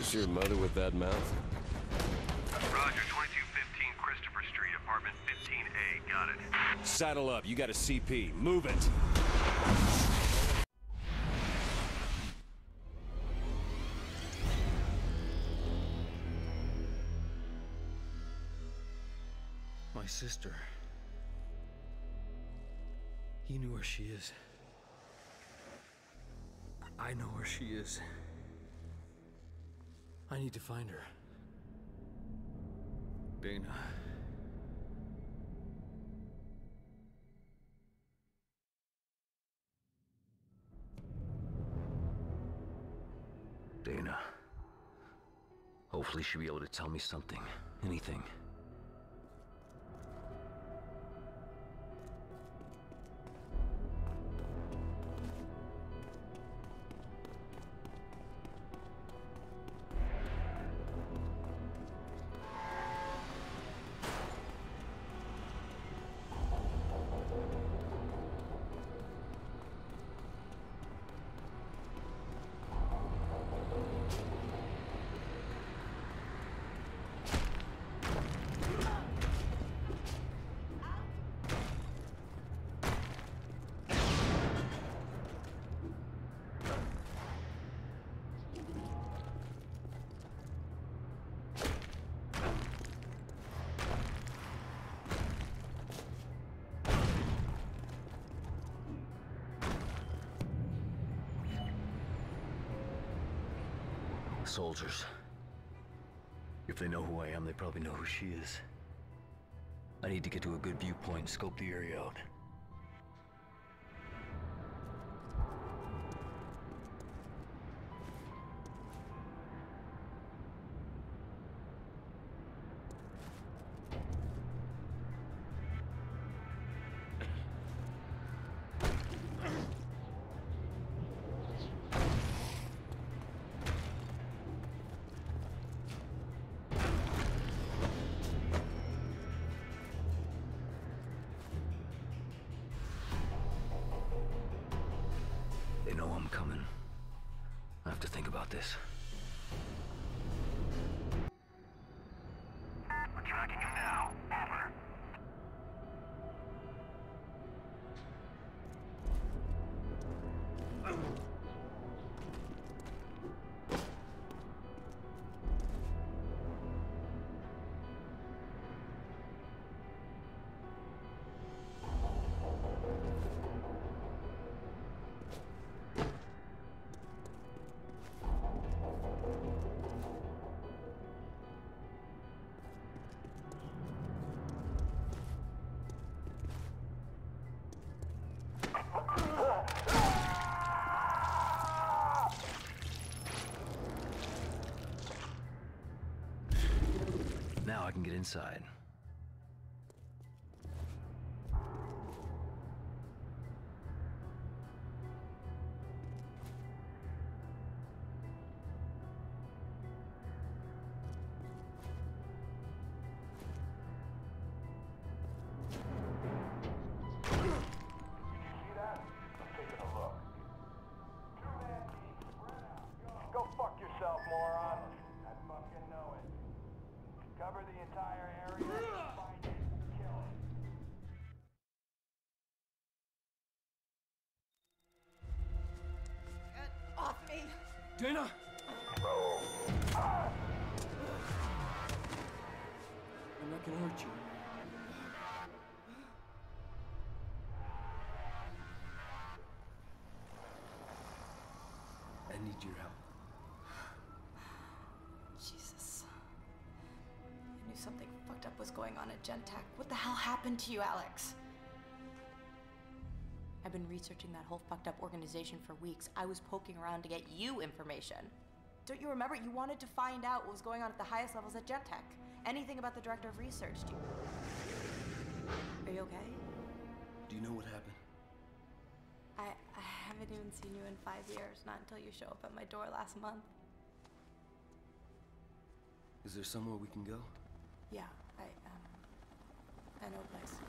Kiss your mother with that mouth? Roger, 2215 Christopher Street, apartment 15A. Got it. Saddle up. You got a CP. Move it. My sister. He knew where she is. I know where she is. I need to find her. Dana. Dana. Hopefully she'll be able to tell me something. Anything. Soldiers. If they know who I am, they probably know who she is. I need to get to a good viewpoint and scope the area out. They know I'm coming. I have to think about this. We're tracking him now. Over. Now I can get inside. Go fuck yourself, moron. I fucking know it. Cover the entire area, find it, kill it. Get off me! Dana! I'm not gonna hurt you. I need your help. Jesus. I knew something fucked up was going on at Gentek. What the hell happened to you, Alex? I've been researching that whole fucked up organization for weeks. I was poking around to get you information. Don't you remember? You wanted to find out what was going on at the highest levels at Gentek. Anything about the director of research, do you... Are you okay? Do you know what happened? I haven't even seen you in 5 years, not until you show up at my door last month. Is there somewhere we can go? Yeah, I know a place.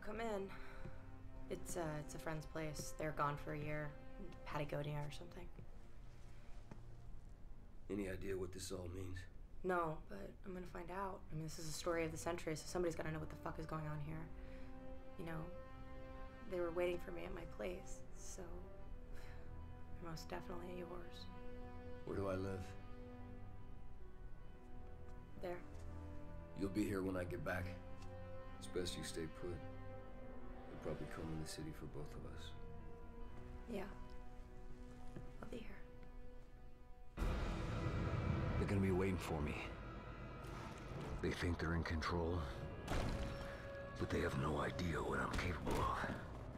come in. It's a friend's place. They're gone for a year. Patagonia or something. Any idea what this all means? No, but I'm gonna find out. I mean, this is a story of the century, so somebody's gotta know what the fuck is going on here. You know, they were waiting for me at my place, so they're most definitely yours. Where do I live? There. You'll be here when I get back. It's best you stay put. You'll probably come in the city for both of us. Yeah. I'll be here. They're gonna be waiting for me. They think they're in control, but they have no idea what I'm capable of.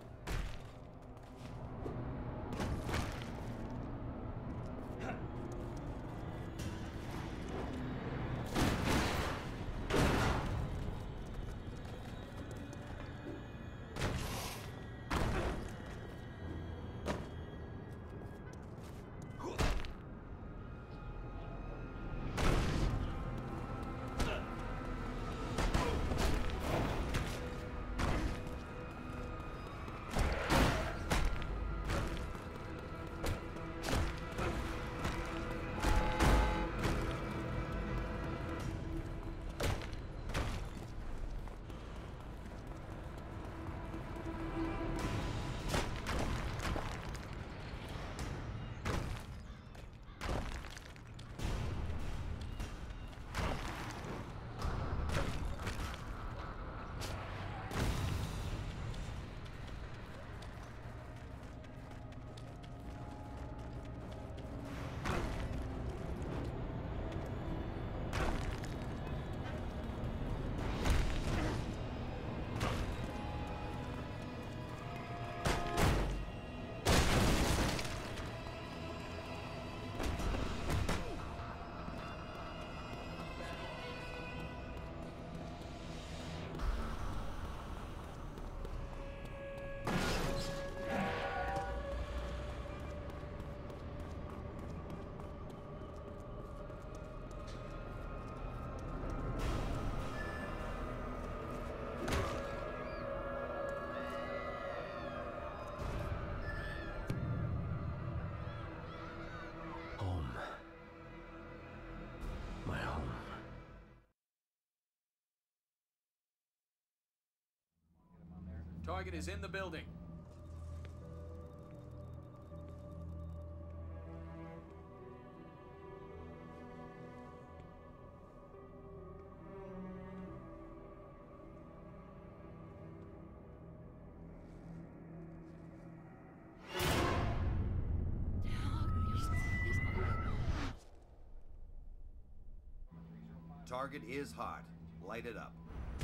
Target is in the building. Target is hot. Light it up.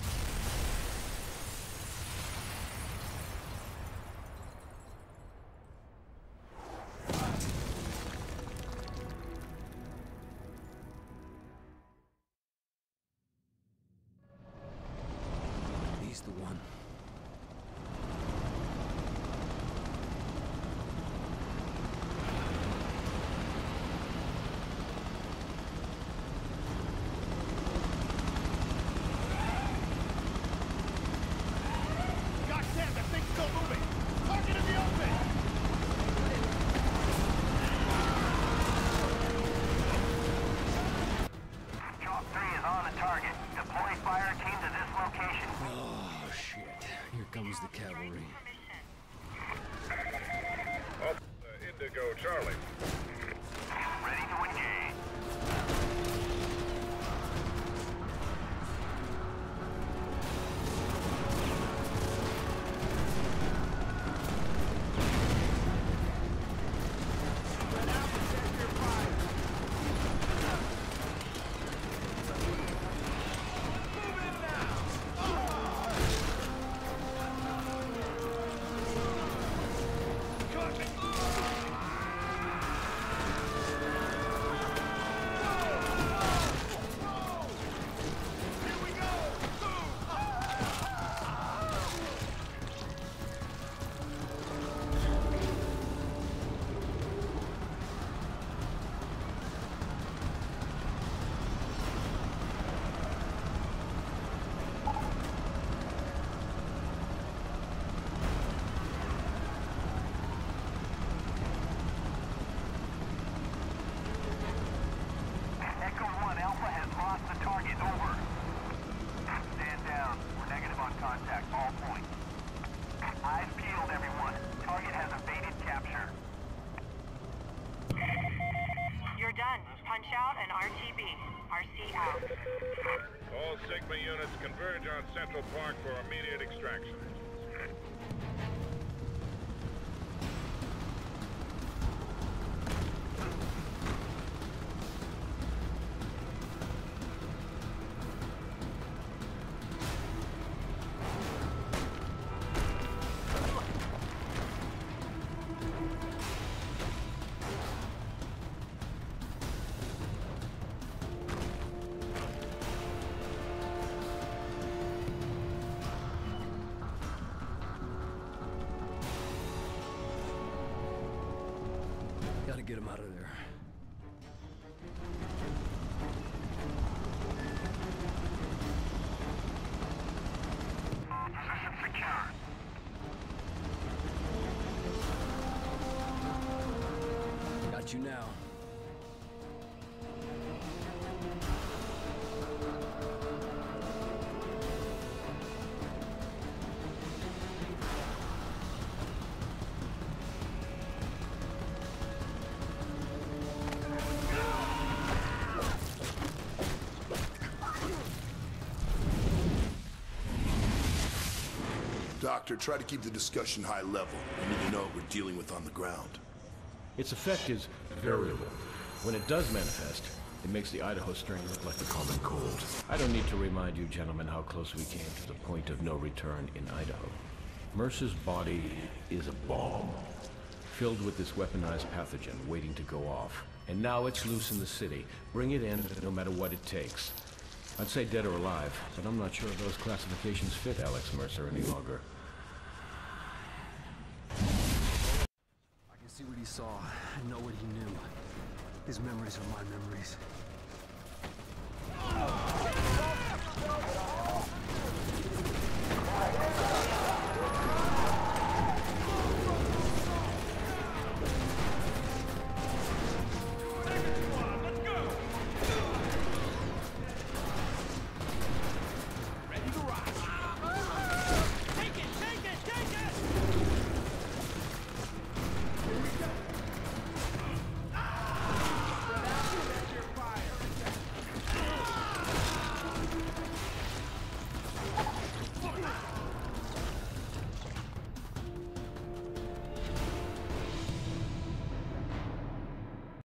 He's the one. Goddamn, that thing's still moving! Target in the open! Chalk 3 is on the target. Deploy fire team to this location. Oh, shit. done. Punch out and RTB. RC out. All Sigma units converge on Central Park for immediate extraction. Gotta get him out of there. Position secure. Got you now. Doctor, try to keep the discussion high level. We need to know what we're dealing with on the ground. Its effect is variable. When it does manifest, it makes the Idaho strain look like the common cold. I don't need to remind you, gentlemen, how close we came to the point of no return in Idaho. Mercer's body is a bomb, filled with this weaponized pathogen waiting to go off. And now it's loose in the city. Bring it in, no matter what it takes. I'd say dead or alive, but I'm not sure those classifications fit Alex Mercer any longer. I can see what he saw and know what he knew. His memories are my memories.